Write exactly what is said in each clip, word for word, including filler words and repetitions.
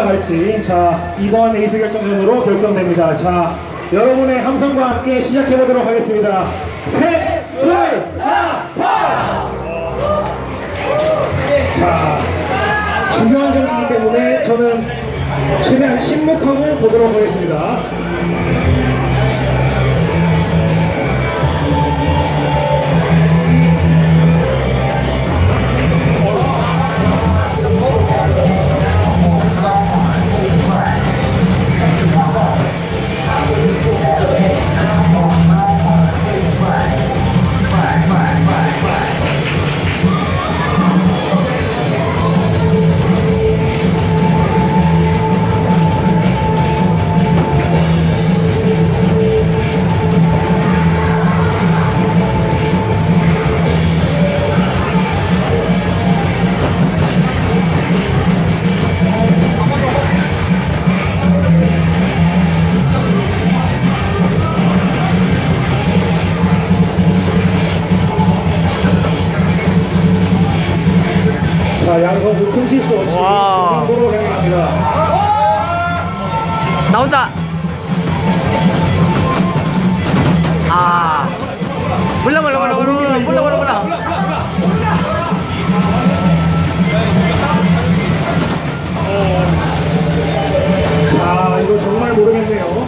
올라갈지 자 이번 에이스 결정전으로 결정됩니다. 자 여러분의 함성과 함께 시작해 보도록 하겠습니다. 셋, 둘, 하나, 파! 자 중요한 경기이기 때문에 저는 최대한 침묵하고 보도록 하겠습니다. 자, 양 선수 큰 실수 없이 중앙도로 향해 갑니다. 나온다. 아, 몰라 몰라 몰라 몰라 몰라 몰라 몰라 몰라. 자, 이거 정말 모르겠네요.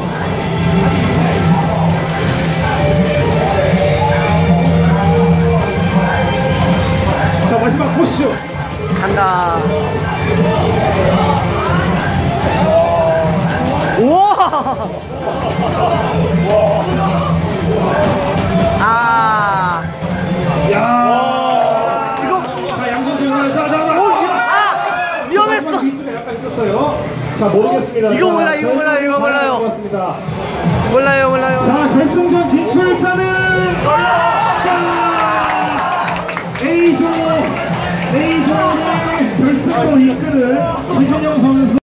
자, 마지막 포슈. 간다. 우와! 아. 야. 이거. 자, 양선수 오늘 자, 자, 자. 오, 아! 위험했어. 미스가 약간 있었어요. 자, 모르겠습니다. 이거 몰라, 이거 몰라, 이거 몰라요. 고맙습니다. 몰라요, 몰라요. 자, 결승전 진출자는 A조 A조의 결승으로 이끄는 김준영 선수.